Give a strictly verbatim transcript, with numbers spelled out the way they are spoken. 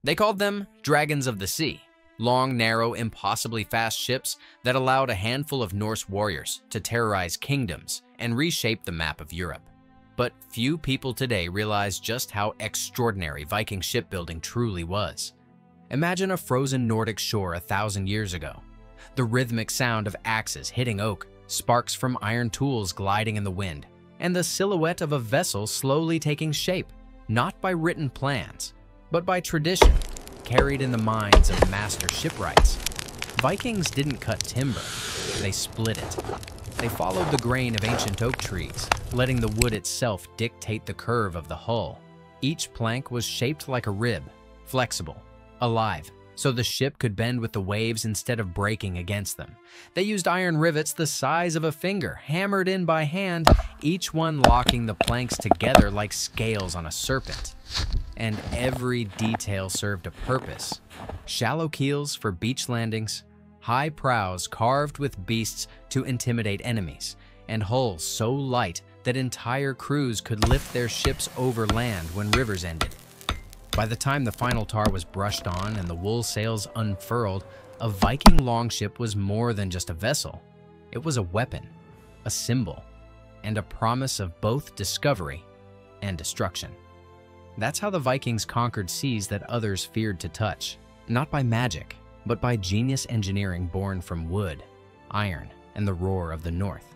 They called them dragons of the sea, long, narrow, impossibly fast ships that allowed a handful of Norse warriors to terrorize kingdoms and reshape the map of Europe. But few people today realize just how extraordinary Viking shipbuilding truly was. Imagine a frozen Nordic shore a thousand years ago. The rhythmic sound of axes hitting oak, sparks from iron tools gliding in the wind, and the silhouette of a vessel slowly taking shape, not by written plans, but by tradition, carried in the minds of master shipwrights. Vikings didn't cut timber, they split it. They followed the grain of ancient oak trees, letting the wood itself dictate the curve of the hull. Each plank was shaped like a rib, flexible, alive, so the ship could bend with the waves instead of breaking against them. They used iron rivets the size of a finger, hammered in by hand, each one locking the planks together like scales on a serpent. And every detail served a purpose. Shallow keels for beach landings, high prows carved with beasts to intimidate enemies, and hulls so light that entire crews could lift their ships over land when rivers ended. By the time the final tar was brushed on and the wool sails unfurled, a Viking longship was more than just a vessel. It was a weapon, a symbol, and a promise of both discovery and destruction. That's how the Vikings conquered seas that others feared to touch, not by magic, but by genius engineering born from wood, iron, and the roar of the north.